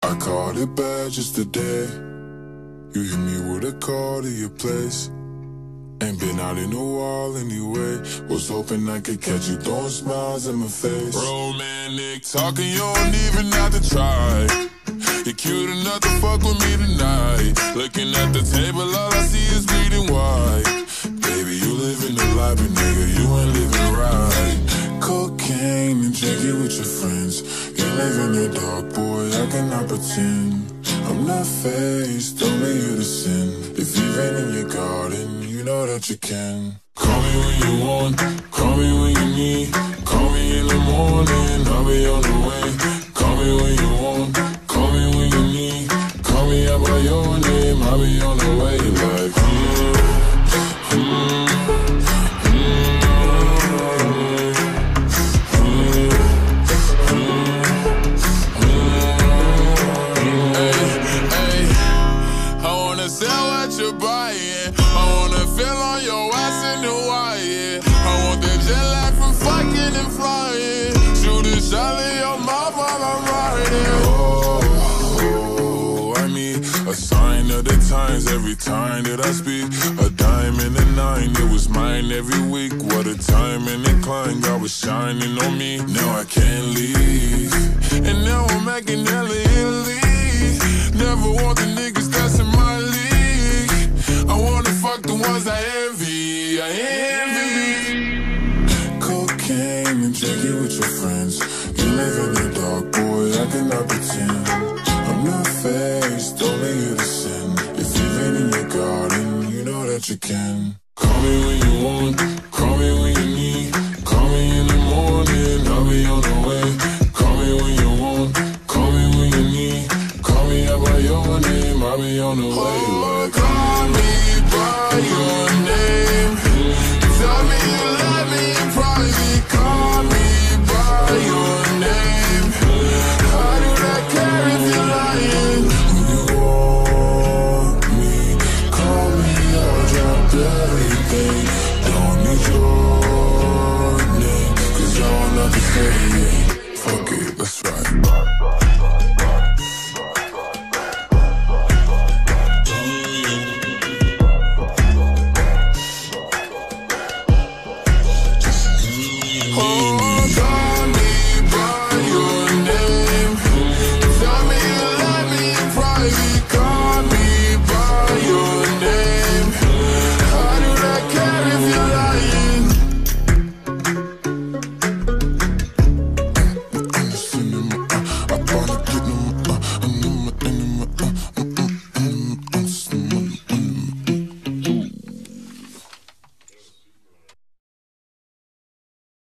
I caught it bad just today. You hit me with a call to your place. Ain't been out in a while anyway. Was hoping I could catch you throwing smiles in my face. Romantic talking, you don't even have to try. You're cute enough to fuck with me tonight. Looking at the table, all I see is green and white. Baby, you living the life, but nigga, you ain't living right. Cocaine and drinking with your friends. You live in the dark, boy, I cannot pretend. I'm not faced, only you to sin. If you've been in your garden, you know that you can. Call me when you want, call me when you need. Call me in the morning, I'll be on the way. Call me when you want, call me when you need. Call me out by your name, I'll be on the way. Like, sell what you're buying. I wanna feel on your ass in Hawaii. I want that jet lag from fucking and flying. Shoot a shot in your mouth while I'm riding. Oh, I need a sign of the times every time that I speak. A dime and a nine, it was mine every week. What a time and incline, God was shining on me. Now I can't leave, and now I'm making hella Italy. Never want the niggas that's in my league. I wanna fuck the ones I envy, I envy. Cocaine and drinking with your friends. You live in the dark, boy, I cannot pretend. I'm not faced, only you to sin. If you've been in your garden, you know that you can. Call me when you want, call me when you need. Call me in the morning, I'll be on the way. Call me when you want, call me when you need. Call me out by your name, I'll be on the way. Like, call me by